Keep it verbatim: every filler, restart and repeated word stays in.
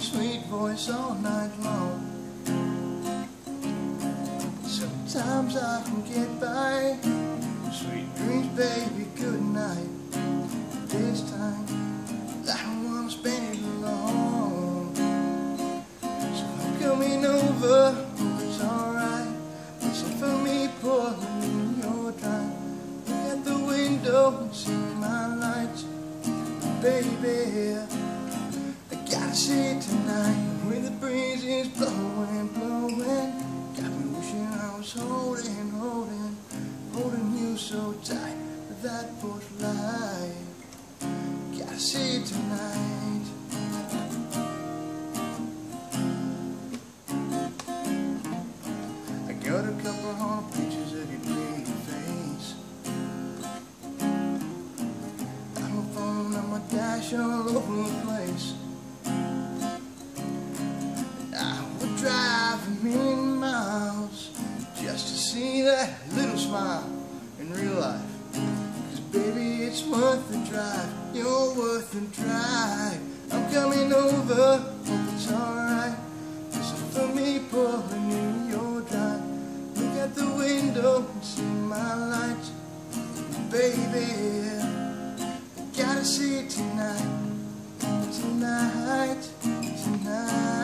sweet voice all night long. Sometimes I can get by. Sweet dreams, baby, good night. This time, I don't want to spend it alone. So I'm coming over, hope it's alright. Listen for me pouring in your drive. Look at the window and see my lights. Baby, I gotta see it tonight. When the breeze is blowing, blowing, got me wishing I was holding, holding, holding you so tight with that porch light. Gotta see it tonight. I got a couple hundred pictures of your pretty face. Got my phone on my dash all over the place. I would drive a million miles just to see that little smile in real life. Cause baby, it's worth the drive. You're worth the drive. I'm coming over, hope it's alright. Listen for me pulling in your drive. Look at the window and see my lights. Baby, I gotta see it tonight. Tonight, tonight.